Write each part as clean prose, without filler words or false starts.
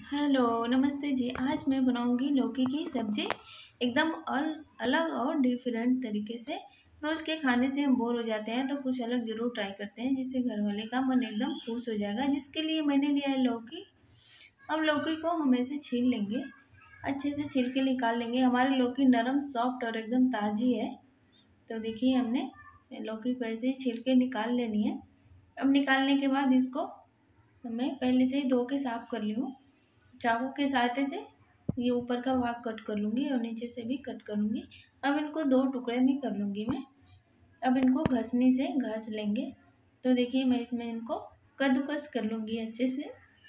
Hello नमस्ते जी। आज मैं बनाऊंगी लौकी की सब्जी एकदम अलग और डिफरेंट तरीके से। रोज़ के खाने से हम बोर हो जाते हैं तो कुछ अलग ज़रूर ट्राई करते हैं जिससे घर वाले का मन एकदम खुश हो जाएगा। जिसके लिए मैंने लिया है लौकी। अब लौकी को हम ऐसे छील लेंगे, अच्छे से छील के निकाल लेंगे। हमारी लौकी नरम सॉफ्ट और एकदम ताज़ी है। तो देखिए हमने लौकी को ऐसे ही छील के निकाल लेनी है। अब निकालने के बाद इसको मैं पहले से ही धो के साफ़ कर ली हूँ। चाकू के सहायता से ये ऊपर का भाग कट कर लूँगी और नीचे से भी कट कर लूँगी। अब इनको दो टुकड़े में कर लूँगी मैं। अब इनको घसनी से घस लेंगे। तो देखिए मैं इसमें इनको कद्दूकस कर लूँगी अच्छे से।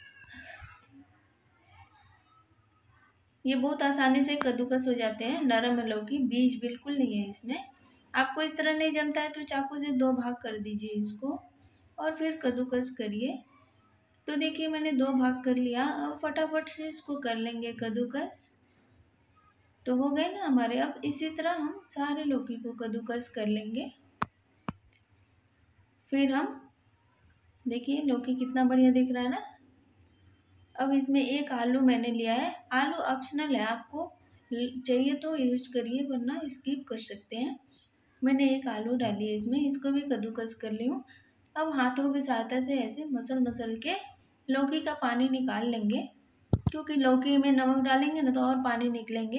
ये बहुत आसानी से कद्दूकस हो जाते हैं। नरम लौकी, बीज बिल्कुल नहीं है इसमें। आपको इस तरह नहीं जमता है तो चाकू से दो भाग कर दीजिए इसको और फिर कद्दूकस करिए। तो देखिए मैंने दो भाग कर लिया। अब फटाफट से इसको कर लेंगे कद्दूकस। तो हो गए ना हमारे। अब इसी तरह हम सारे लौकी को कद्दूकस कर लेंगे। फिर हम देखिए लौकी कितना बढ़िया दिख रहा है ना। अब इसमें एक आलू मैंने लिया है। आलू ऑप्शनल है, आपको चाहिए तो यूज करिए वरना स्किप कर सकते हैं। मैंने एक आलू डाली है इसमें, इसको भी कद्दूकस कर ली हूँ। अब हाथों की सहायता से ऐसे मसल मसल के लौकी का पानी निकाल लेंगे, क्योंकि लौकी में नमक डालेंगे ना तो और पानी निकलेंगे।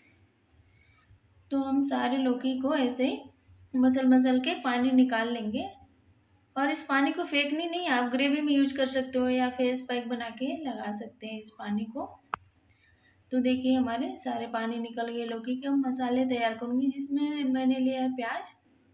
तो हम सारे लौकी को ऐसे ही मसल मसल के पानी निकाल लेंगे। और इस पानी को फेंकनी नहीं, आप ग्रेवी में यूज कर सकते हो या फेस पैक बना के लगा सकते हैं इस पानी को। तो देखिए हमारे सारे पानी निकल गए लौकी के। हम मसाले तैयार करूँगी जिसमें मैंने लिया है प्याज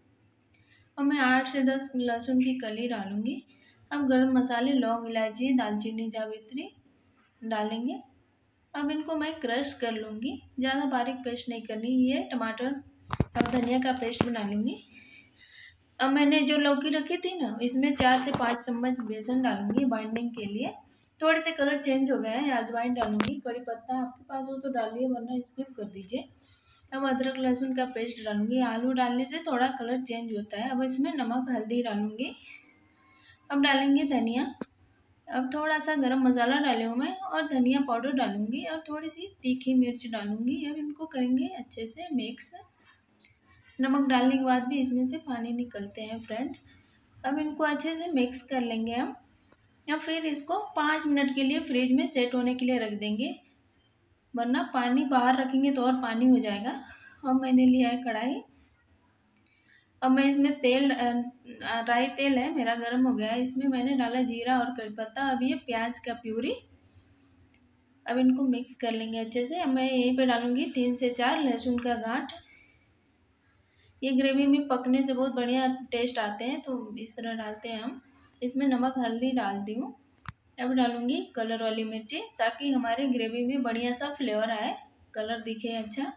और मैं 8 से 10 लहसुन की कली डालूँगी। अब गरम मसाले, लौंग, इलायची, दालचीनी, जावित्री डालेंगे। अब इनको मैं क्रश कर लूँगी, ज़्यादा बारीक पेस्ट नहीं करनी। ये टमाटर और धनिया का पेस्ट बना लूँगी। अब मैंने जो लौकी रखी थी ना, इसमें 4 से 5 चम्मच बेसन डालूँगी बाइंडिंग के लिए। थोड़े से कलर चेंज हो गए हैं। अजवाइन डालूँगी, कड़ी पत्ता आपके पास हो तो डालिए वरना स्किप कर दीजिए। अब अदरक लहसुन का पेस्ट डालूँगी। आलू डालने से थोड़ा कलर चेंज होता है। अब इसमें नमक, हल्दी डालूँगी। अब डालेंगे धनिया। अब थोड़ा सा गरम मसाला डाली हूँ मैं और धनिया पाउडर डालूँगी और थोड़ी सी तीखी मिर्च डालूँगी। अब इनको करेंगे अच्छे से मिक्स। नमक डालने के बाद भी इसमें से पानी निकलते हैं फ्रेंड। अब इनको अच्छे से मिक्स कर लेंगे हम। अब फिर इसको 5 मिनट के लिए फ्रिज में सेट होने के लिए रख देंगे, वरना पानी बाहर रखेंगे तो और पानी हो जाएगा। अब मैंने लिया है कढ़ाई। अब मैं इसमें तेल, राई तेल है मेरा, गर्म हो गया है। इसमें मैंने डाला जीरा और कड़ी पत्ता। अब ये प्याज का प्यूरी। अब इनको मिक्स कर लेंगे अच्छे से। अब मैं यहीं पे डालूँगी 3 से 4 लहसुन का गांठ। ये ग्रेवी में पकने से बहुत बढ़िया टेस्ट आते हैं तो इस तरह डालते हैं हम। इसमें नमक, हल्दी डाल दी हूँ। अब डालूँगी कलर वाली मिर्ची ताकि हमारे ग्रेवी में बढ़िया सा फ्लेवर आए, कलर दिखे अच्छा।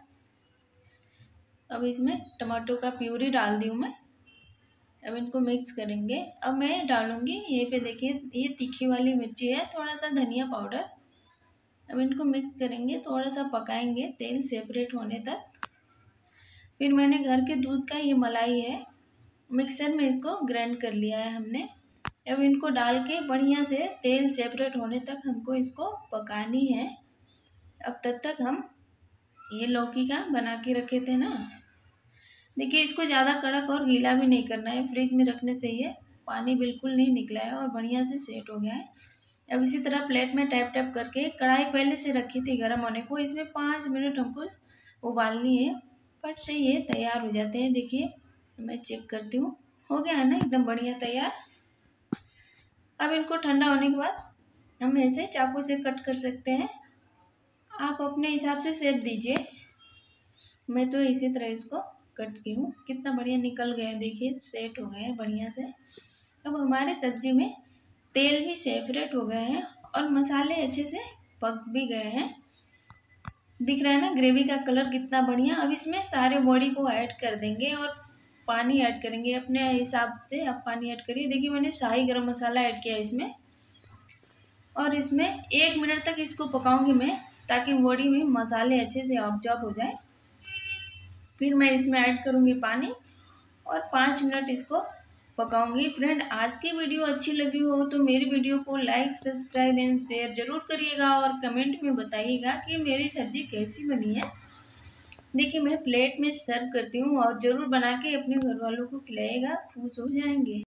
अब इसमें टमाटो का प्यूरी डाल दी हूँ मैं। अब इनको मिक्स करेंगे। अब मैं डालूँगी यहीं पे देखिए ये तीखी वाली मिर्ची है, थोड़ा सा धनिया पाउडर। अब इनको मिक्स करेंगे, थोड़ा सा पकाएंगे तेल सेपरेट होने तक। फिर मैंने घर के दूध का ये मलाई है, मिक्सर में इसको ग्राइंड कर लिया है हमने। अब इनको डाल के बढ़िया से तेल सेपरेट होने तक हमको इसको पकानी है। अब तब तक हम ये लौकी का बना के रखे थे ना, देखिए इसको ज़्यादा कड़क और गीला भी नहीं करना है। फ्रिज में रखने से ये पानी बिल्कुल नहीं निकला है और बढ़िया से सेट हो गया है। अब इसी तरह प्लेट में टैप टैप करके, कढ़ाई पहले से रखी थी गर्म होने को, इसमें 5 मिनट हमको उबालनी है। फट से ये तैयार हो जाते हैं। देखिए मैं चेक करती हूँ, हो गया है ना एकदम बढ़िया तैयार। अब इनको ठंडा होने के बाद हम ऐसे चाकू से कट कर सकते हैं। आप अपने हिसाब से शेप दीजिए। मैं तो इसी तरह इसको कट की हूँ। कितना बढ़िया निकल गए, देखिए सेट हो गए हैं बढ़िया से। अब हमारे सब्जी में तेल भी सेपरेट हो गए हैं और मसाले अच्छे से पक भी गए हैं। दिख रहा है ना ग्रेवी का कलर कितना बढ़िया। अब इसमें सारे बॉडी को ऐड कर देंगे और पानी ऐड करेंगे अपने हिसाब से। आप पानी ऐड करिए। देखिए मैंने शाही गरम मसाला ऐड किया है इसमें और इसमें 1 मिनट तक इसको पकाऊंगी मैं ताकि बॉडी में मसाले अच्छे से ऑब्जॉर्ब हो जाए। फिर मैं इसमें ऐड करूँगी पानी और 5 मिनट इसको पकाऊंगी। फ्रेंड, आज की वीडियो अच्छी लगी हो तो मेरी वीडियो को लाइक, सब्सक्राइब एंड शेयर जरूर करिएगा और कमेंट में बताइएगा कि मेरी सब्जी कैसी बनी है। देखिए, मैं प्लेट में सर्व करती हूँ और ज़रूर बना के अपने घर वालों को खिलाइएगा, खुश हो जाएंगे।